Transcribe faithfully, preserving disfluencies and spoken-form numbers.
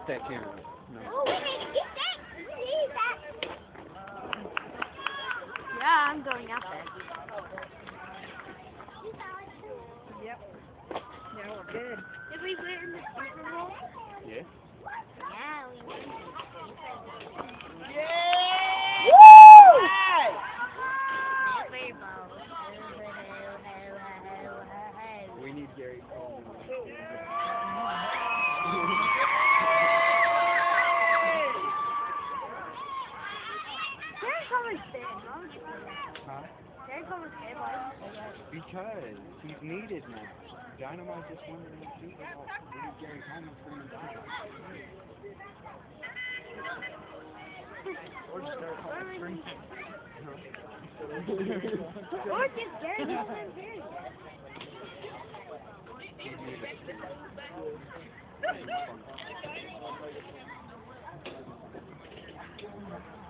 that camera. No. Oh, we need to get that. We need that. Yeah, I'm going out there. Yep. Yeah, we're good. Did we win the Super Bowl? Yeah. Yeah, we need to. We need Gary Coleman. Gary Coleman's dead. Why would you say that? Huh? Gary Coleman's dead. Why would you say that? Because he's needed now. Dynamite just won the Super Bowl. We need Gary Coleman for him. Or just Gary Coleman spring. Or just Gary Coleman, period. He's needed.